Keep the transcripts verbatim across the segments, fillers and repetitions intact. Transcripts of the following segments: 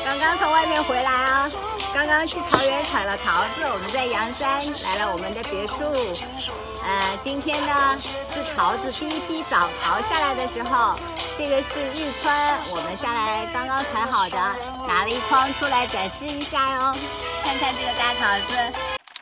刚刚从外面回来啊，刚刚去桃园采了桃子，我们在阳山来了我们的别墅。呃，今天呢是桃子第一批早桃下来的时候，这个是日村，我们下来刚刚采好的，拿了一筐出来展示一下哟，看看这个大桃子。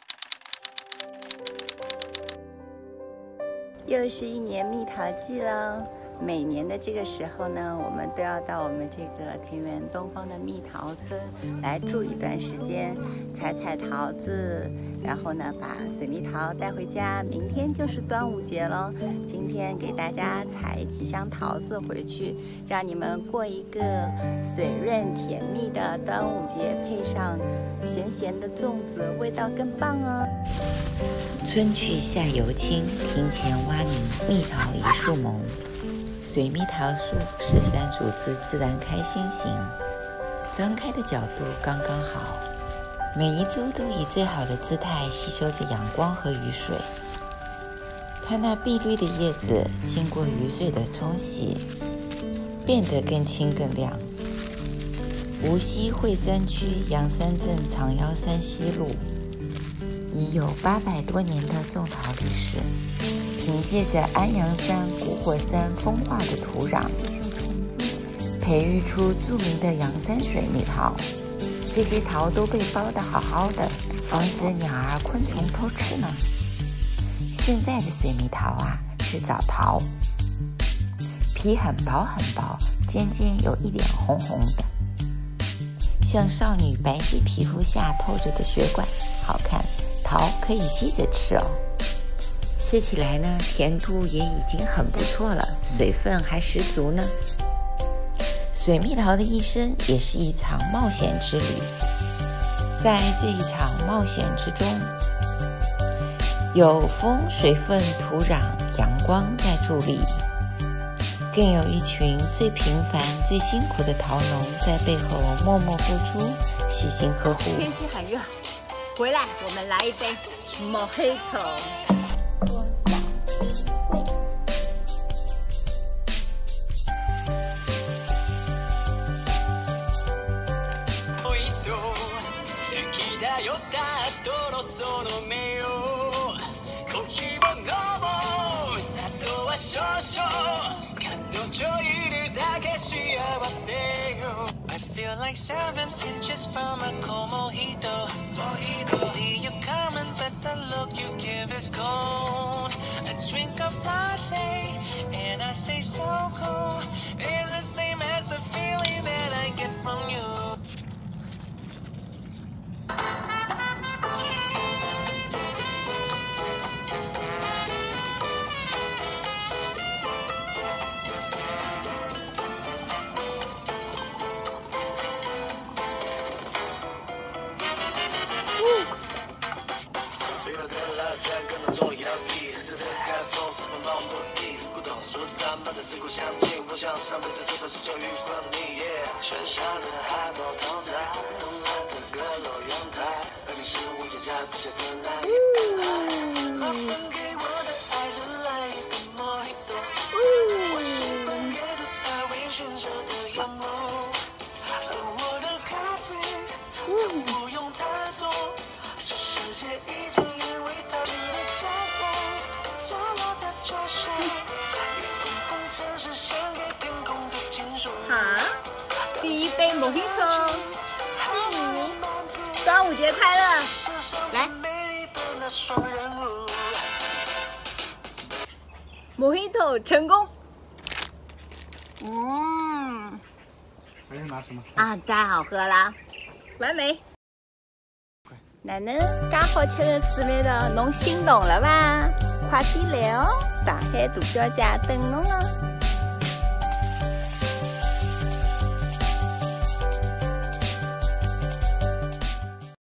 又是一年蜜桃季了。每年的这个时候呢，我们都要到我们这个田园东方的蜜桃村来住一段时间，采采桃子，然后呢把水蜜桃带回家。明天就是端午节了，今天给大家采几箱桃子回去，让你们过一个水润甜蜜的端午节，配上咸咸的粽子，味道更棒哦。 春去夏犹青，庭前蛙鸣，蜜桃一树萌。水蜜桃树是三属之自然开心型，张开的角度刚刚好，每一株都以最好的姿态吸收着阳光和雨水。它那碧绿的叶子经过雨水的冲洗，变得更青更亮。无锡惠山区阳山镇长腰山西路已有八百多年的种桃历史。凭借着安阳山、古火山风化的土壤，培育出著名的阳山水蜜桃。这些桃都被包得好好的，防止鸟儿、昆虫偷吃呢。现在的水蜜桃啊，是早桃，皮很薄很薄，尖尖有一点红红的，像少女白皙皮肤下透着的血管，好看。桃可以吸着吃哦。吃起来呢，甜度也已经很不错了，水分还十足呢。水蜜桃的一生也是一场冒险之旅，在这一场冒险之中，有风、水分、土壤、阳光在助力，更有一群最平凡、最辛苦的桃农在背后默默付出、细心呵护。 天气很热，回来我们来一杯 Mojito。 I feel like seven inches from a cold mojito. Mojito. I see you coming, but the look you give is cold. A drink of latte, and I stay so cold. It's the same as the feeling that I get from you. 好，第一杯 Mojito， 祝你端午节快乐！来 ，Mojito 成功。嗯， 还是拿什么？ 啊，太好喝了，完美。哪能介好吃的水蜜桃，侬心动了吧？快点来哦，上海大小姐等侬哦。